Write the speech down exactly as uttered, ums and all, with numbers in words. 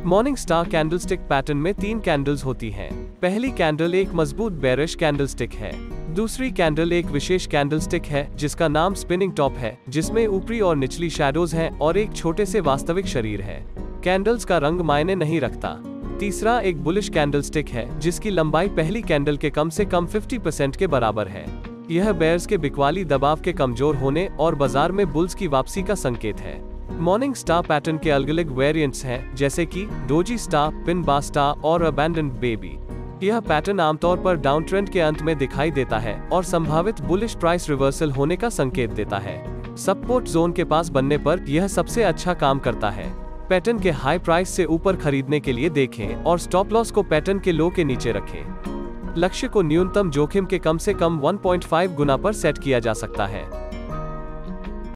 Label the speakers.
Speaker 1: Morning star candlestick pattern में तीन candles होती हैं। पहली कैंडल एक मजबूत बेरिश कैंडलस्टिक है। दूसरी कैंडल एक विशेष कैंडलस्टिक है जिसका नाम स्पिनिंग टॉप है, जिसमें ऊपरी और निचली शैडोज हैं और एक छोटे से वास्तविक शरीर है। कैंडल्स का रंग मायने नहीं रखता। तीसरा एक बुलिश कैंडलस्टिक है जिसकी लंबाई पहली कैंडल के कम से कम पचास परसेंट के बराबर है। यह बेयर्स के बिकवाली दबाव के कमजोर होने और बाजार में बुल्स की वापसी का संकेत है। मॉर्निंग स्टार पैटर्न के अलग अलग वेरिएंट्स हैं, जैसे कि doji star, pin bar star और अबैंडन्ड बेबी। यह पैटर्न आमतौर पर डाउन ट्रेंड के अंत में दिखाई देता है और संभावित बुलिश प्राइस रिवर्सल होने का संकेत देता है। सपोर्ट जोन के पास बनने पर यह सबसे अच्छा काम करता है। पैटर्न के हाई प्राइस से ऊपर खरीदने के लिए देखें और स्टॉप लॉस को पैटर्न के लो के नीचे रखें। लक्ष्य को न्यूनतम जोखिम के कम से कम एक पॉइंट पाँच गुना पर सेट किया जा सकता है।